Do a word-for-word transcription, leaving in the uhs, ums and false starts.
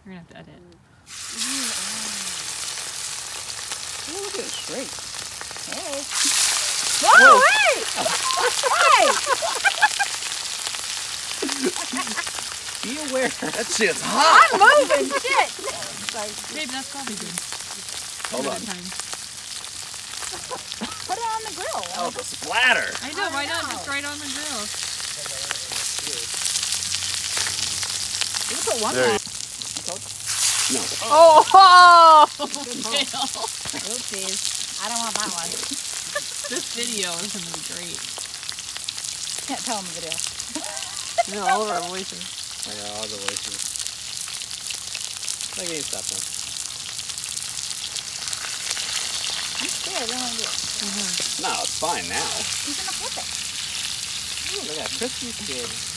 You're gonna have to edit. Oh, look at it straight. Hey. Whoa, Whoa. wait! Hey! Be aware. That shit's hot. I'm moving, shit. Babe, that's probably good. Hold on. Put it on the grill. Oh, the splatter. I know, why not just right on the grill? You can put one There more. you No. Oh! Oh! Oopsies. I don't want that one. This video is going to be great. Can't tell in the video. You know, all of our voices. I got all the voices. I can't stop now. I'm scared. I don't want to do it. Mm-hmm. No, it's fine now. He's going to flip it. Ooh, look at that crispy skin.